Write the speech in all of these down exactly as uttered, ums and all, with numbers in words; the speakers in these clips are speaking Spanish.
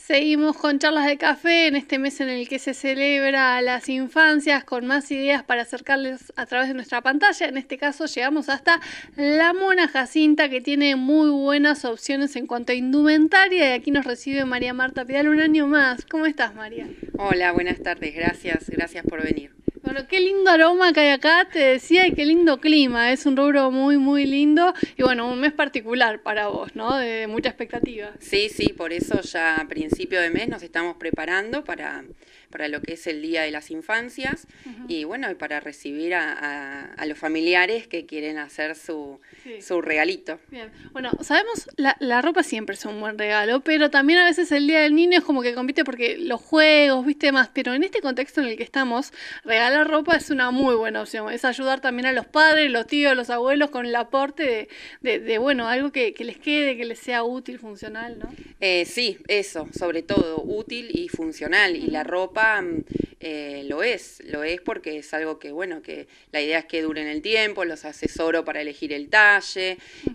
Seguimos con charlas de café en este mes en el que se celebra a las infancias con más ideas para acercarles a través de nuestra pantalla. En este caso llegamos hasta La Mona Jacinta, que tiene muy buenas opciones en cuanto a indumentaria, y aquí nos recibe María Marta Pidal un año más. ¿Cómo estás, María? Hola, buenas tardes, gracias, gracias por venir. Bueno, qué lindo aroma que hay acá, te decía, y qué lindo clima. Es un rubro muy, muy lindo y bueno, un mes particular para vos, ¿no? De mucha expectativa. Sí, sí, por eso ya a principio de mes nos estamos preparando para, para lo que es el Día de las Infancias. Uh-huh. Y bueno, y para recibir a, a, a los familiares que quieren hacer su, sí. su regalito. Bien, bueno, sabemos, la, la ropa siempre es un buen regalo, pero también a veces el Día del Niño es como que compite porque los juegos, viste más, pero en este contexto en el que estamos, regalar ropa es una muy buena opción, es ayudar también a los padres, los tíos, los abuelos con el aporte de, de, de bueno, algo que, que les quede, que les sea útil, funcional, ¿no? Eh, sí, eso, sobre todo, útil y funcional, y la ropa eh, lo es, lo es porque es algo que, bueno, que la idea es que dure en el tiempo, los asesoro para elegir el talle, uh-huh.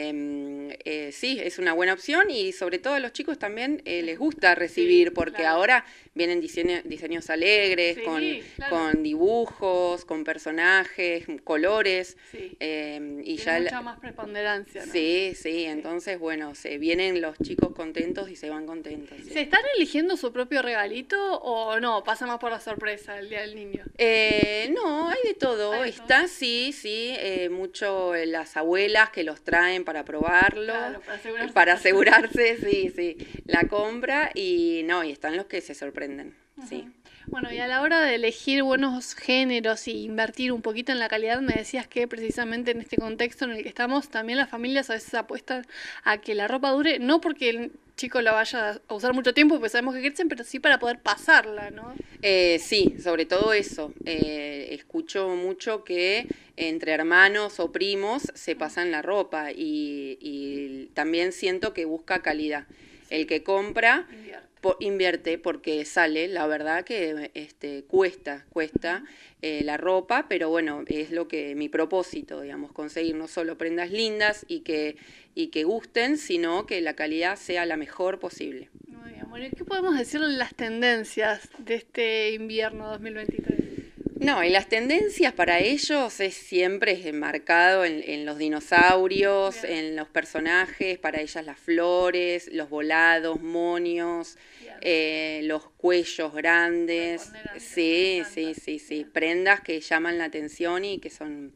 eh, eh, sí, es una buena opción y sobre todo a los chicos también eh, les gusta recibir, sí, porque claro. ahora vienen diseño, diseños alegres, sí, con, claro. con dibujos, con personajes, colores. Sí. Eh, y Tiene ya mucha la, más preponderancia, ¿no? Sí, sí, sí, entonces, bueno, se vienen los chicos contentos y se van contentos. Sí. ¿Se están eligiendo su propio regalito o no? ¿Pasa más por la sorpresa el Día del Niño? Eh, no, hay de todo. Hay de Está, todo. sí, sí, eh, mucho eh, las abuelas que los traen para probarlo. Claro, para asegurarse. Para asegurarse, sí, sí, la compra y no, y están los que se sorprenden, uh-huh. sí. Bueno, y a la hora de elegir buenos géneros y invertir un poquito en la calidad, me decías que precisamente en este contexto en el que estamos, también las familias a veces apuestan a que la ropa dure, no porque el chico la vaya a usar mucho tiempo, porque sabemos que crecen, pero sí para poder pasarla, ¿no? Eh, sí, sobre todo eso. Eh, escucho mucho que entre hermanos o primos se pasan la ropa y, y también siento que busca calidad. Sí. El que compra... Invierte. Po, invierte porque sale, la verdad que este, cuesta, cuesta eh, la ropa, pero bueno, es lo que mi propósito, digamos, conseguir no solo prendas lindas y que, y que gusten, sino que la calidad sea la mejor posible. Muy bien, bueno, ¿qué podemos decir de las tendencias de este invierno dos mil veintitrés? No, y las tendencias para ellos es siempre enmarcado en, en los dinosaurios, bien. En los personajes, para ellas las flores, los volados, monios, eh, los cuellos grandes, sí, sí, sí, sí, prendas que llaman la atención y que son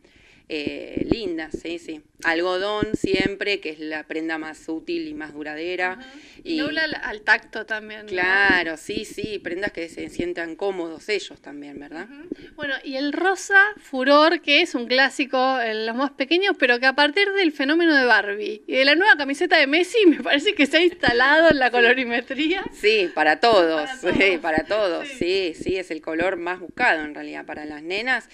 eh, lindas, sí, sí. Algodón siempre, que es la prenda más útil y más duradera. Uh-huh. Y, y habla al, al tacto también, ¿no? Claro, sí, sí, prendas que se sientan cómodos ellos también, ¿verdad? Uh-huh. Bueno, y el rosa furor, que es un clásico en los más pequeños, pero que a partir del fenómeno de Barbie y de la nueva camiseta de Messi, me parece que se ha instalado en la colorimetría. Sí, para todos, para todos, sí, para todos. Sí. sí, sí, es el color más buscado en realidad para las nenas,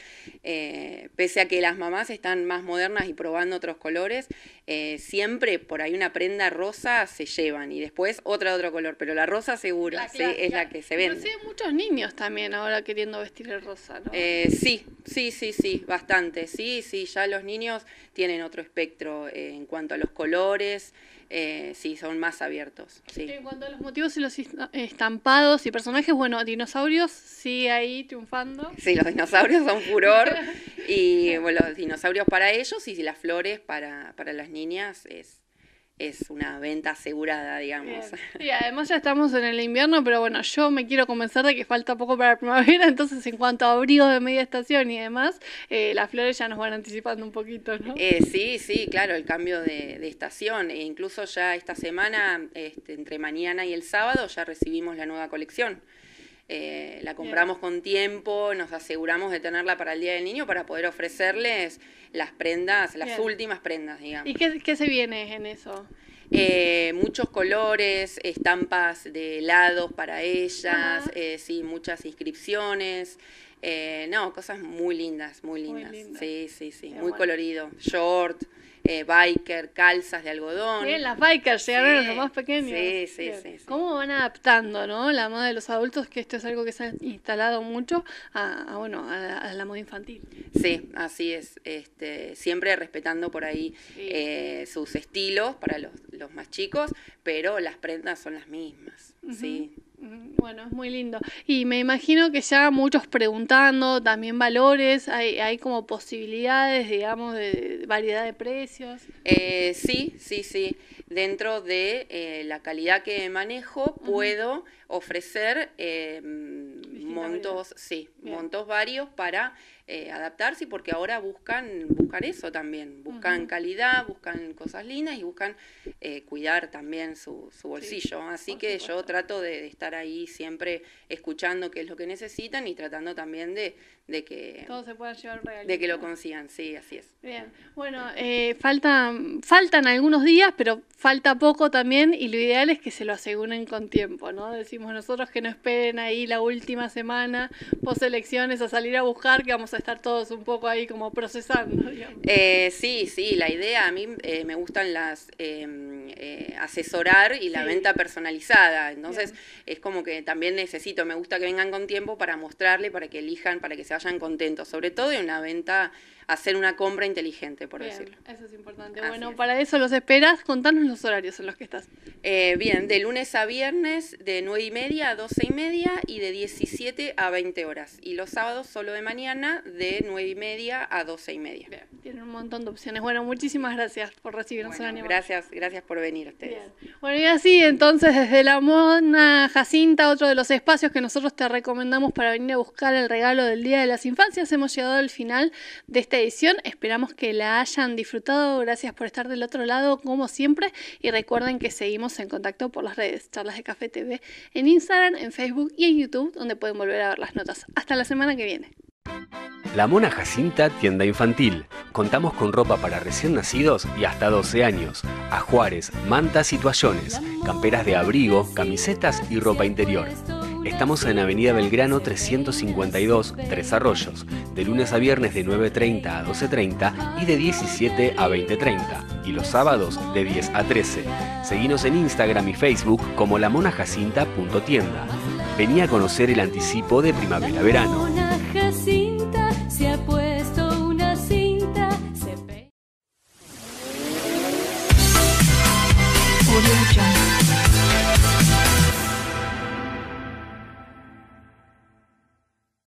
eh, pese a que las mamás están más modernas y probando otros colores, eh, siempre por ahí una prenda rosa se llevan y después otra de otro color, pero la rosa seguro, la, sí, la, es la, la que se vende. Pero sí hay muchos niños también ahora queriendo vestir el rosa, ¿no? Eh, sí, sí, sí, sí, bastante, sí, sí, ya los niños tienen otro espectro eh, en cuanto a los colores, eh, sí, son más abiertos, sí. En cuanto a los motivos y los estampados y personajes, bueno, dinosaurios sigue ahí triunfando. Sí, los dinosaurios son furor y bueno, los dinosaurios para ellos y las flores para, para las niñas es... es una venta asegurada, digamos. Sí, además ya estamos en el invierno, pero bueno, yo me quiero convencer de que falta poco para la primavera, entonces en cuanto a abrigos de media estación y demás, eh, las flores ya nos van anticipando un poquito, ¿no? Eh, sí, sí, claro, el cambio de, de estación, e incluso ya esta semana, este, entre mañana y el sábado, ya recibimos la nueva colección. Eh, la compramos Bien. Con tiempo, nos aseguramos de tenerla para el Día del Niño para poder ofrecerles las prendas, las Bien. Últimas prendas, digamos. ¿Y qué, qué se viene en eso? Eh, muchos colores, estampas de helados para ellas, eh, sí, muchas inscripciones. Eh, no, cosas muy lindas, muy lindas. Muy lindas. Sí, sí, sí, Qué muy bueno. Colorido. Short, eh, biker, calzas de algodón. Bien, las bikers llegaron sí, a los más pequeños. Sí, sí, sí, sí. ¿Cómo van adaptando, no? La moda de los adultos, que esto es algo que se ha instalado mucho, a, a bueno, a la, a la moda infantil. Sí, así es. Este, siempre respetando por ahí sí. eh, sus estilos para los, los más chicos, pero las prendas son las mismas. Ujú. sí. Bueno, es muy lindo. Y me imagino que ya muchos preguntando, también valores, hay, hay como posibilidades, digamos, de variedad de precios. Eh, sí, sí, sí. Dentro de eh, la calidad que manejo, Ujú. puedo ofrecer eh, Distintas montos, variedades. sí, Bien. montos varios para eh, adaptarse, porque ahora buscan, buscan eso también, buscan Ujú. calidad, buscan cosas lindas y buscan eh, cuidar también su, su Sí, bolsillo. Así por que yo supuesto. trato de, de estar ahí siempre escuchando qué es lo que necesitan y tratando también de, de que, Todos se puedan llevar un de que lo regalito. consigan. Sí, así es. Bien, bueno, eh, faltan, faltan algunos días, pero falta poco también y lo ideal es que se lo aseguren con tiempo, ¿no? Decimos nosotros que no esperen ahí la última semana, post elecciones, a salir a buscar, que vamos a estar todos un poco ahí como procesando, digamos. Eh, sí, sí, la idea, a mí eh, me gustan las eh, eh, asesorar y la Sí. venta personalizada, entonces Bien. es como que también necesito, me gusta que vengan con tiempo para mostrarle, para que elijan, para que se vayan contentos, sobre todo en una venta, hacer una compra inteligente, por Bien, decirlo. eso es importante. Así Bueno, es. para eso los esperas, contanos los horarios en los que estás. Eh, bien, de lunes a viernes de nueve y media a doce y media y de diecisiete a veinte horas. Y los sábados solo de mañana de nueve y media a doce y media. Bien, tienen un montón de opciones. Bueno, muchísimas gracias por recibirnos en Bueno, Animal. gracias, gracias por venir ustedes. Bien. Bueno, y así entonces desde la Mona Jacinta, otro de los espacios que nosotros te recomendamos para venir a buscar el regalo del Día de las Infancias, hemos llegado al final de esta edición. Esperamos que la hayan disfrutado. Gracias por estar del otro lado, como siempre. Y recuerden que seguimos en contacto por las redes Charlas de Café T V en Instagram, en Facebook y en YouTube, donde pueden volver a ver las notas. Hasta la semana que viene. La Mona Jacinta, tienda infantil. Contamos con ropa para recién nacidos y hasta doce años, ajuares, mantas y toallones, camperas de abrigo, camisetas y ropa interior. Estamos en Avenida Belgrano trescientos cincuenta y dos, Tres Arroyos, de lunes a viernes de nueve treinta a doce treinta y de diecisiete a veinte treinta, y los sábados de diez a trece. Seguinos en Instagram y Facebook como lamonajacinta punto tienda. Vení a conocer el anticipo de primavera-verano.